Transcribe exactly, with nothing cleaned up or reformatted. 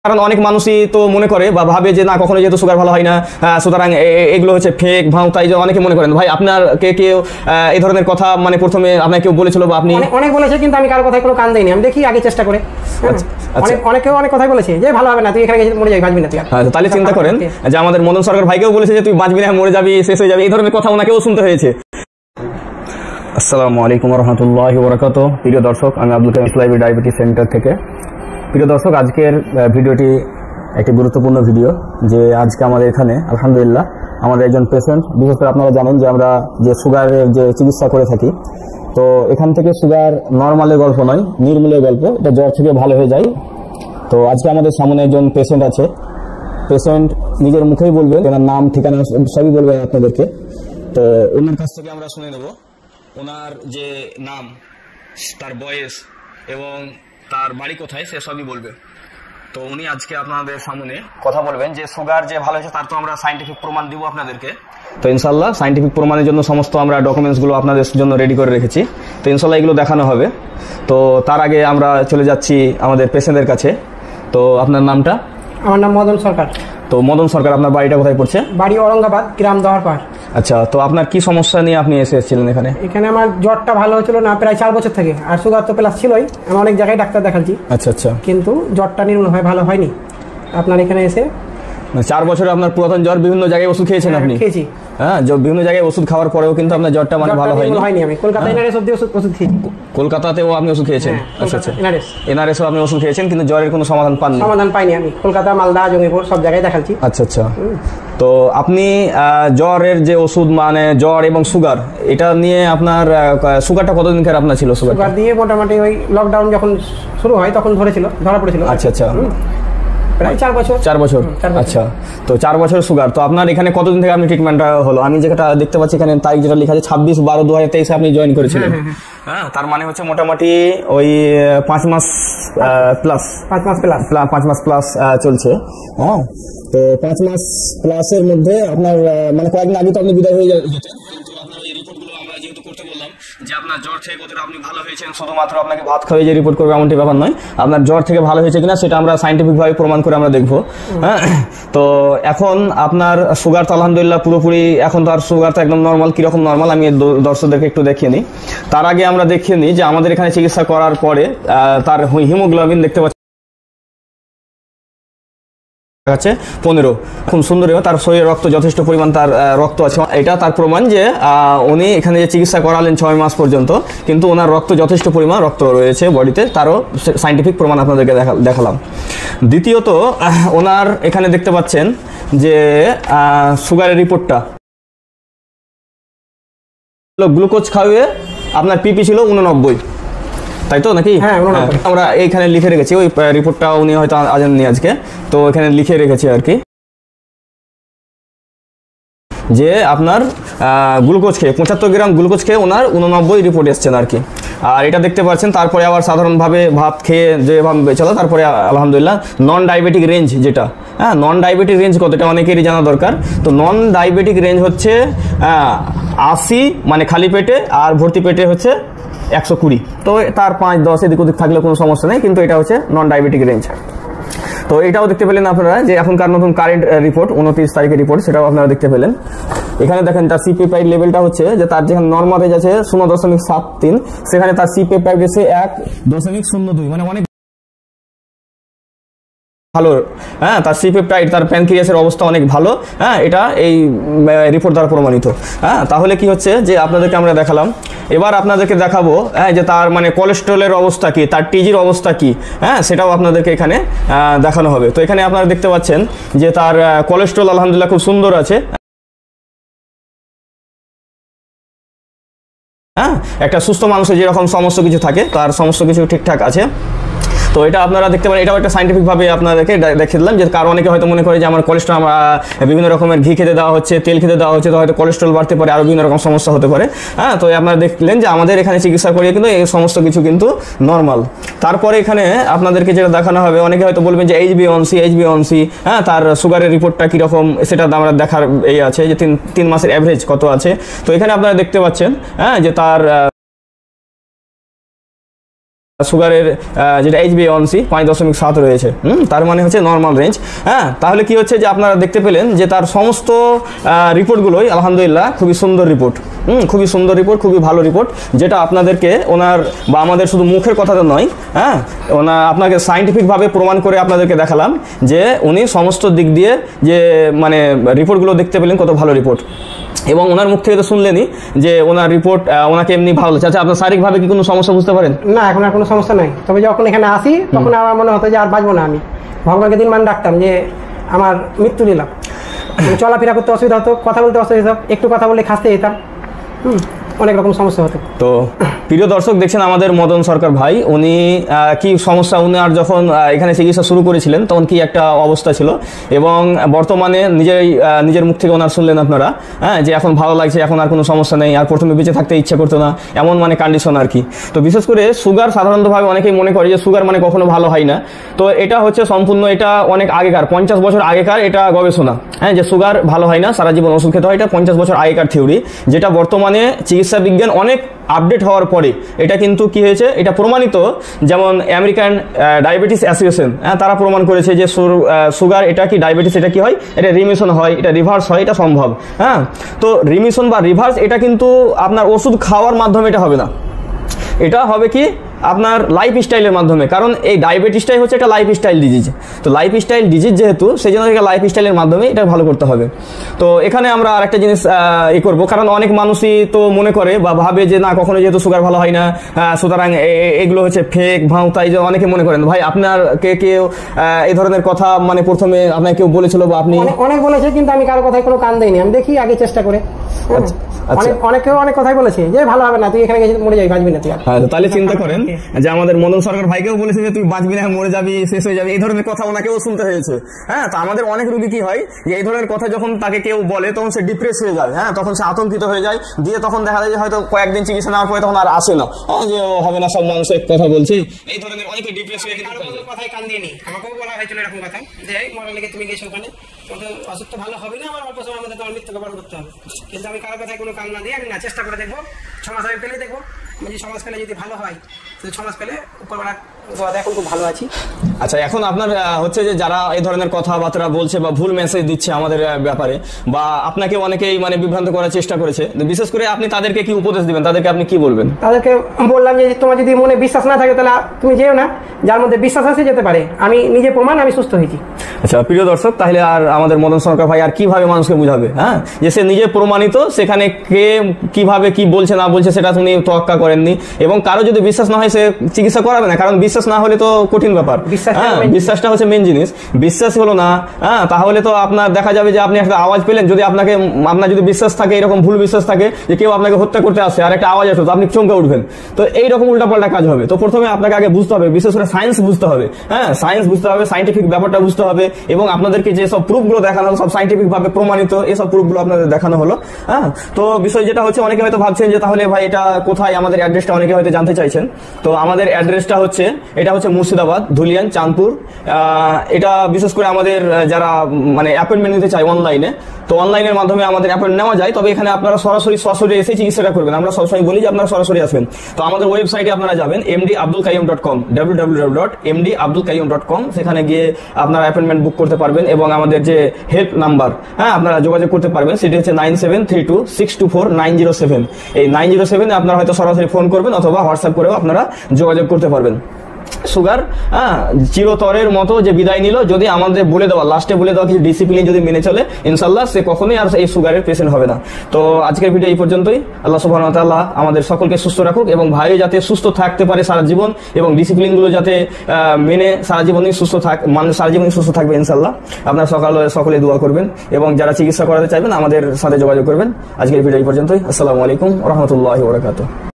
কারণ অনেক মানুষই তো মনে করে বা ভাবে যে না কখনো যেহেতু সুগার ভালো হয় না, সুতরাং এগুলো হচ্ছে ফেক ভাও, তাই যে অনেকে মনে করেন। ভাই আপনার কে কেউ এই ধরনের কথা মানে প্রথমে আপনাকে কেউ বলেছিল বা আপনি? অনেক বলেছে, কিন্তু আমি কারো কথায় কোনো কান দেইনি, আমি দেখি আগে চেষ্টা করে। অনেক অনেকেও অনেক কথাই বলেছে যে ভালো হবে না, তুই এখানে মরে যাবি, বাঁচবি না তুই। হ্যাঁ, তাহলে চিন্তা করেন যে আমাদের মদন সরকার ভাইকেও বলেছে যে তুই বাঁচবি না, মরে যাবি, শেষ হয়ে যাবে, এই ধরনের কথা ওনাকেও শুনতে হয়েছে। আসসালামু আলাইকুম ওয়া রাহমাতুল্লাহি ওয়া বারাকাতুহু। প্রিয় দর্শক, আমি আব্দুল কাইয়ুম ইসলামী ডায়াবেটিস সেন্টার থেকে। প্রিয় দর্শক, আজকের ভিডিওটি একটি গুরুত্বপূর্ণ ভিডিও। যে আজকে আমাদের এখানে আলহামদুলিল্লাহ আমাদের একজন পেশেন্ট, বিশেষ করে আপনারা জানেন যে আমরা যে সুগারের যে চিকিৎসা করে থাকি, তো এখান থেকে সুগার নর্মালের গল্প নয়, নির্মূলের গল্প, এটা জ্বর থেকে ভালো হয়ে যায়। তো আজকে আমাদের সামনে একজন পেশেন্ট আছে। পেশেন্ট নিজের মুখেই বলবে, ওনার নাম ঠিকানা সবই বলবে আপনাদেরকে। তো ওনার কাছ থেকে আমরা শুনে নেব ওনার যে নাম, তার বয়স এবং তার বাড়ি কোথায়, সে সবই বলবে। তো উনি আজকে আপনাদের সামনে কথা বলবেন যে সুগার যে ভালো হয়েছে তার তো আমরা সাইন্টিফিক প্রমাণ দিব আপনাদেরকে। তো ইনশাল্লাহ সাইন্টিফিক প্রমাণের জন্য সমস্ত আমরা ডকুমেন্টসগুলো আপনাদের জন্য রেডি করে রেখেছি। তো ইনশাল্লাহ এগুলো দেখানো হবে। তো তার আগে আমরা চলে যাচ্ছি আমাদের পেশেন্টের কাছে। তো আপনার নামটা? আমার নাম মদন সরকার। তো মদন সরকার, আপনার বাড়িটা কোথায় পড়ছে? বাড়ি ঔরঙ্গাবাদ, গ্রাম দহরপাড়। আচ্ছা, তো আপনার কি সমস্যা নিয়ে আপনি এসেছিলেন এখানে? এখানে আমার জ্বরটা ভালো হয়েছিল না প্রায় চার বছর থেকে, আর সুগার তো প্লাস ছিলই। আমি অনেক জায়গায় ডাক্তার দেখাচ্ছি। আচ্ছা আচ্ছা, কিন্তু জ্বরটা নির্মূল হয়, ভালো হয়নি। আপনার এখানে এসে চার বছরে আপনার পুরাতন জ্বর, বিভিন্ন জায়গায় ওষুধ খেয়েছেন আপনি? খেয়েছি। হ্যাঁ, বিভিন্ন জায়গায় ওষুধ খাওয়ার পরেও কিন্তু আপনার জ্বরটা মানে ভালো হয়নি। হয়নি। আমি কলকাতা এনআরএস অবধি ওষুধ ওষুধ খেয়েছি। কলকাতাতেও আপনি ওষুধ খেয়েছেন? আচ্ছা আচ্ছা, এনআরএস এনআরএসও আপনি ওষুধ খেয়েছেন, কিন্তু জ্বরের কোনো সমাধান পাননি? সমাধান পাইনি আমি। কলকাতা, মালদা, জঙ্গিপুর সব জায়গায় দেখাচ্ছি। আচ্ছা আচ্ছা, তো আপনি জ্বরের যে ওষুধ মানে জ্বর এবং সুগার, এটা নিয়ে আপনার সুগারটা কতদিনকার আপনার ছিল? সুগার দিয়ে মোটামুটি ওই লকডাউন যখন শুরু হয় তখন ধরেছিল, ধরা পড়েছিল। আচ্ছা আচ্ছা, প্রায় চার বছর। চার বছর আচ্ছা, তো চার বছর সুগার। তো আপনার এখানে কতদিন থেকে আপনি ট্রিটমেন্টটা হলো? আমি যেটা দেখতে পাচ্ছি এখানে তারিখ যেটা লেখা আছে ছাব্বিশ বারো দু হাজার তেইশে আপনি জয়েন করেছিলেন। হ্যাঁ, তার মানে হচ্ছে মোটামুটি ওই পাঁচ মাস প্লাস। পাঁচ মাস প্লাস পাঁচ মাস প্লাস চলছে। হ্যাঁ, তো পাঁচ মাস প্লাসের মধ্যে আপনার মানে কয়েকদিন আগে তো আপনি বিদায় হয়ে যেতেন, কিন্তু আপনার এই রিপোর্টগুলো আমরা যেহেতু করতে বললাম যে আপনার জ্বর থেকে কতটা আপনি ভালো হয়েছেন, শুধুমাত্র আপনাকে ভাত খাওয়াই যে রিপোর্ট করবে এমনটি ব্যাপার নয়, আপনার জ্বর থেকে ভালো হয়েছে কিনা সেটা আমরা সাইন্টিফিক ভাবে প্রমাণ করে আমরা দেখবো। হ্যাঁ, তো এখন আপনার সুগার তো আলহামদুলিল্লাহ পুরোপুরি, এখন তো আর সুগার তো একদম নর্মাল। কিরকম নর্মাল আমি দর্শকদেরকে একটু দেখিয়ে নিই। তার আগে আমরা দেখিয়ে নিই যে আমাদের এখানে চিকিৎসা করার পরে তার হিমোগ্লোবিন দেখতে পাচ্ছি আছে পনেরো, খুব সুন্দর। তার শরীরে রক্ত যথেষ্ট পরিমাণ তার রক্ত আছে, এটা তার প্রমাণ যে উনি এখানে যে চিকিৎসা করালেন ছয় মাস পর্যন্ত, কিন্তু ওনার রক্ত যথেষ্ট পরিমাণ রক্ত রয়েছে বডিতে, তারও সাইন্টিফিক প্রমাণ আপনাদেরকে দেখালাম। দ্বিতীয়ত ওনার এখানে দেখতে পাচ্ছেন যে সুগারের রিপোর্টটা, গ্লুকোজ খাওয়িয়ে আপনার পিপি ছিল উননব্বই, তাই তো নাকি? হ্যাঁ, আমরা এইখানে লিখে রেখেছি, ওই রিপোর্টটা উনি হয়তো আনেননি আজকে, তো এখানে লিখে রেখেছি আর কি, যে আপনার গ্লুকোজ খেয়ে পঁচাত্তর গ্রাম গ্লুকোজ খেয়ে ওনার উননব্বই রিপোর্ট এসছেন আর কি। আর এটা দেখতে পাচ্ছেন তারপরে আবার সাধারণভাবে ভাত খেয়ে যেভাবে চলো, তারপরে আলহামদুলিল্লাহ নন ডায়াবেটিক রেঞ্জ যেটা, হ্যাঁ নন ডায়াবেটিক রেঞ্জ কত এটা অনেকেরই জানা দরকার। তো নন ডায়াবেটিক রেঞ্জ হচ্ছে আশি মানে খালি পেটে, আর ভর্তি পেটে হচ্ছে একশো কুড়ি। তো তার পাঁচ দশ এদিক ওদিক থাকলে কোনো সমস্যা নেই, কিন্তু এটা হচ্ছে নন ডায়াবেটিক রেঞ্জ। তো এটাও দেখতে পেলেন আপনারা যে এখনকার নতুন কারেন্ট রিপোর্ট, উনত্রিশ তারিখের রিপোর্ট, সেটাও আপনারা দেখতে পেলেন। এখানে দেখেন তার সিপেপাইড লেভেলটা হচ্ছে যে তার যেখানে নর্মাল রেঞ্জ আছে শূন্য দশমিক সাত তিন, সেখানে তার সিপেপাইড এসে এক দশমিক শূন্য দুই, মানে অনেক ভালো। হ্যাঁ, তার সিপেপটাইড, তার প্যানক্রিয়াসের অবস্থা অনেক ভালো। হ্যাঁ, এটা এই রিপোর্ট দ্বারা প্রমাণিত। হ্যাঁ, তাহলে কি হচ্ছে যে আপনাদেরকে আমরা দেখালাম, এবার আপনাদেরকে দেখাবো হ্যাঁ যে তার মানে কোলেস্টেরলের অবস্থা কি, তার টিজির অবস্থা কি, হ্যাঁ সেটাও আপনাদেরকে এখানে দেখানো হবে। তো এখানে আপনারা দেখতে পাচ্ছেন যে তার কোলেস্টেরল আলহামদুলিল্লাহ খুব সুন্দর আছে। হ্যাঁ, একটা সুস্থ মানুষের যেরকম সমস্ত কিছু থাকে তার সমস্ত কিছু ঠিকঠাক আছে। তো এটা আপনারা দেখতে পারেন, এটাও একটা সাইন্টিফিকভাবে আপনাদেরকে দেখিয়ে দিলাম। যে কারণ অনেকে হয়তো মনে করে যে আমার কোলেস্ট্রল, বিভিন্ন রকমের ঘি খেতে দেওয়া হচ্ছে, তেল খেতে দেওয়া হচ্ছে, তো হয়তো কোলেস্ট্রল বাড়তে পারে, আরও বিভিন্ন রকম সমস্যা হতে পারে। হ্যাঁ, তো আপনারা দেখলেন যে আমাদের এখানে চিকিৎসা করিয়ে কিন্তু এই সমস্ত কিছু কিন্তু নর্মাল। তারপরে এখানে আপনাদেরকে যেটা দেখানো হবে, অনেকে হয়তো বলবেন যে H B one C H B one C, হ্যাঁ তার সুগারের রিপোর্টটা কীরকম সেটা আমরা দেখার এই আছে যে তিন তিন মাসের অ্যাভারেজ কত আছে। তো এখানে আপনারা দেখতে পাচ্ছেন হ্যাঁ যে তার সুগারের যেটা এইচ বি ওয়ান সি পাঁচ দশমিক সাত রয়েছে, হুম তার মানে হচ্ছে নর্মাল রেঞ্জ। হ্যাঁ তাহলে কি হচ্ছে যে আপনারা দেখতে পেলেন যে তার সমস্ত রিপোর্টগুলোই আলহামদুলিল্লাহ খুবই সুন্দর রিপোর্ট, হুম খুবই সুন্দর রিপোর্ট, খুবই ভালো রিপোর্ট, যেটা আপনাদেরকে ওনার বা আমাদের শুধু মুখের কথাটা নয়, হ্যাঁ ওনা আপনাকে সাইন্টিফিকভাবে প্রমাণ করে আপনাদেরকে দেখালাম যে উনি সমস্ত দিক দিয়ে যে মানে রিপোর্টগুলো দেখতে পেলেন কত ভালো রিপোর্ট। এবং ওনার মুখ থেকে তো শুনলেনই যে ওনার রিপোর্ট ওনাকে এমনি ভালো লাগছে। আচ্ছা আপনার শারীরিকভাবে কি কোনো সমস্যা বুঝতে পারেন? না এখন আর কোনো সমস্যা নাই, তবে যখন এখানে আসি তখন আমার মনে হতো যে আর বাঁচবো না, আমি ভগবানকে দিন মান ডাকতাম যে আমার মৃত্যু নিলাম। চলাফেরা করতে অসুবিধা হতো, কথা বলতে অসুবিধা হতো, একটু কথা বললে খাসতে যেতাম, হুম অনেক রকম সমস্যা হতো। তো প্রিয় দর্শক দেখছেন আমাদের মদন সরকার ভাই, উনি কি সমস্যা, উনি আর যখন এখানে চিকিৎসা শুরু করেছিলেন তখন কি একটা অবস্থা ছিল এবং বর্তমানে নিজেই নিজের মুখ থেকে ওনার শুনলেন আপনারা, হ্যাঁ যে এখন ভালো লাগছে, এখন আর কোনো সমস্যা নেই, আর প্রথমে বেঁচে থাকতে ইচ্ছা করতো না, এমন মানে কন্ডিশন আর কি। তো বিশেষ করে সুগার সাধারণতভাবে অনেকেই মনে করে যে সুগার মানে কখনো ভালো হয় না, তো এটা হচ্ছে সম্পূর্ণ এটা অনেক আগেকার পঞ্চাশ বছর আগেকার এটা গবেষণা, হ্যাঁ যে সুগার ভালো হয় না, সারা জীবন ওষুধ খেতে হয়, এটা পঞ্চাশ বছর আগেকার থিওরি, যেটা বর্তমানে চিকিৎসা বিজ্ঞান অনেক আপডেট হওয়ার পরে এটা কিন্তু কি হয়েছে, এটা প্রমাণিত। যেমন আমেরিকান ডায়াবেটিস অ্যাসোসিয়েশন, হ্যাঁ তারা প্রমাণ করেছে যে সুগার এটা কি ডায়াবেটিস এটা কি হয়, এটা রিমিশন হয়, এটা রিভার্স হয়, এটা সম্ভব। হ্যাঁ তো রিমিশন বা রিভার্স এটা কিন্তু আপনার ওষুধ খাওয়ার মাধ্যমে এটা হবে না, এটা হবে কি আপনার লাইফ স্টাইলের মাধ্যমে, কারণ এই ডায়াবেটিসটাই হচ্ছে একটা লাইফ স্টাইল ডিজিজ। তো লাইফ স্টাইল ডিজিজ যেহেতু, সেই জন্য লাইফ স্টাইলের মাধ্যমে এটা ভালো করতে হবে। তো এখানে আমরা আরেকটা জিনিস ই করবো, কারণ অনেক মানুষই তো মনে করে বা ভাবে যে না কখনো যেহেতু সুগার ভালো হয় না, সুতরাং এগুলো হচ্ছে ফেক ভাও, তাই যে অনেকে মনে করেন। ভাই আপনার কে কেউ এই ধরনের কথা মানে প্রথমে আপনাকে কেউ বলেছিল বা আপনি? অনেক বলেছে, কিন্তু আমি কারো কথায় কোনো কান দেইনি, আমি দেখি আগে চেষ্টা করে। অনেকেও অনেক কথাই বলেছে যে ভালো হবে না, তুই এখানে গেছিস মরে যাবি, বাঁচবি না তুই। তাহলে চিন্তা করেন যে আমাদের মদন সরকার ভাইকেও বলেছে যে তুই বাঁচবি না, মরে যাবি, শেষ হয়ে যাবে, এই ধরনের কথা ওনাকেও শুনতে হয়েছে। হ্যাঁ তো আমাদের অনেক রোগী কি হয় যে এই ধরনের কথা যখন তাকে কেউ বলে তখন সে ডিপ্রেস হয়ে যায়, হ্যাঁ তখন সে আতঙ্কিত হয়ে যায়, দিয়ে তখন দেখা যায় যে হয়তো কয়েকদিন চিকিৎসা নেওয়ার পরে তখন আর আসে না, যে হবে না সব মানুষ এক কথা বলছে, এই ধরনের অনেকে ডিপ্রেস হয়ে কিন্তু কথাই কান দিয়ে নি। আমাকেও বলা হয়েছিল এরকম কথা যে মরার লেগে তুমি গেছো ওখানে, তোমাদের অসুখ তো ভালো হবে না, আমার অল্প সময় আমাদের তোমার মৃত্যুকে বরণ করতে হবে। কিন্তু আমি কারো কথায় কোনো কান না দিয়ে আমি না চেষ্টা করে দেখবো, ছ মাস আমি পেলে দেখবো, আমি যে সমাজ পেলে যদি ভালো হয় তো ছ মাস পেলে উপরবেলা এখন খুব ভালো আছি। আচ্ছা এখন আপনার হচ্ছে যে যারা এই ধরনের কথাবার্তা বলছে বা ভুল মেসেজ দিচ্ছে আমাদের ব্যাপারে, বা আপনাকে অনেকেই মানে বিভ্রান্ত করার চেষ্টা করেছে, বিশেষ করে আপনি তাদেরকে কি উপদেশ দিবেন, তাদেরকে আপনি কি বলবেন? তাদেরকে বললাম যে তোমার যদি মনে বিশ্বাস না থাকে তাহলে তুমি যেও না, যার মধ্যে বিশ্বাস আছে যেতে পারে, আমি নিজে প্রমাণ আমি সুস্থ হয়েছি। আচ্ছা প্রিয় দর্শক, তাহলে আর আমাদের মদন সরকার ভাই আর কিভাবে মানুষকে বুঝাবে, হ্যাঁ যে সে নিজে প্রমাণিত, সেখানে কে কিভাবে কি বলছে না বলছে সেটা উনি তোয়াক্কা করেননি, এবং কারো যদি বিশ্বাস না হয় সে চিকিৎসা করাবে না, কারণ বিশ্বাস না হলে তো কঠিন ব্যাপার। হ্যাঁ বিশ্বাসটা হচ্ছে মেন জিনিস, বিশ্বাস হলো না হ্যাঁ তাহলে তো আপনার দেখা যাবে যে আপনি একটা আওয়াজ পেলেন, যদি আপনাকে আপনার যদি বিশ্বাস থাকে, এরকম ভুল বিশ্বাস থাকে যে কেউ আপনাকে হত্যা করতে আসে আর একটা আওয়াজ আসে তো আপনি চমকে উঠবেন, তো এইরকম উল্টাপাল্টা কাজ হবে। তো প্রথমে আপনাকে আগে বুঝতে হবে, বিশেষ করে সায়েন্স বুঝতে হবে, হ্যাঁ সায়েন্স বুঝতে হবে, সাইন্টিফিক ব্যাপারটা বুঝতে হবে, এবং আপনাদেরকে যে সব প্রুফগুলো দেখানো হলো সব সাইন্টিফিক ভাবে প্রমাণিত, এসব প্রুফগুলো আপনাদের দেখানো হলো। হ্যাঁ তো বিষয় যেটা হচ্ছে, অনেকে হয়তো ভাবছেন যে তাহলে ভাই এটা কোথায়, আমাদের অ্যাড্রেসটা অনেকে হয়তো জানতে চাইছেন। তো আমাদের অ্যাড্রেসটা হচ্ছে, এটা হচ্ছে মুর্শিদাবাদ ধুলিয়ান চাঁদপুর। এটা বিশেষ করে আমাদের যারা মানে অ্যাপয়েন্টমেন্ট নিতে চায় অনলাইনে, তো অনলাইনের মাধ্যমে আমাদের অ্যাপয়েন্টমেন্ট নেওয়া যায়, তবে এখানে আপনারা সরাসরি সরাসরি এসে চিকিৎসাটা করবেন, আমরা সবসময় বলি যে আপনারা সরাসরি আসবেন। তো আমাদের ওয়েবসাইটে আপনারা যাবেন M D Abdul Kaiyum dot com, W W W dot M D Abdul Kaiyum dot com, সেখানে গিয়ে আপনারা অ্যাপয়েন্টমেন্ট বুক করতে পারবেন, এবং আমাদের যে হেল্প নাম্বার হ্যাঁ আপনারা যোগাযোগ করতে পারবেন, সেটি হচ্ছে nine seven three two six two four nine zero seven. এই নাইন জিরো সেভেনে আপনারা হয়তো সরাসরি ফোন করবেন অথবা হোয়াটসঅ্যাপ করেও আপনারা যোগাযোগ করতে পারবেন। সুগার হ্যাঁ চিরতরের মতো যে বিদায় নিল, যদি আমাদের বলে দেওয়া লাস্টে বলে দেওয়া কিছু ডিসিপ্লিন যদি মেনে চলে, ইনশাল্লাহ সে কখনোই আর এই সুগারের পেশেন্ট হবে না। তো আজকের ভিডিও এই পর্যন্তই। আল্লাহ সুবহানাহু ওয়া তাআলা আমাদের সকলকে সুস্থ রাখুক, এবং ভাই যাতে সুস্থ থাকতে পারে সারা জীবন, এবং ডিসিপ্লিনগুলো যাতে মেনে সারা জীবনই সুস্থ থাক মানে সারা জীবনই সুস্থ থাকবে ইনশাল্লাহ। আপনারা সকালে সকলে দোয়া করবেন, এবং যারা চিকিৎসা করাতে চাইবেন আমাদের সাথে যোগাযোগ করবেন। আজকের ভিডিও এই পর্যন্তই। আসসালামু আলাইকুম ওয়া রাহমাতুল্লাহি ওয়া বারাকাতুহু।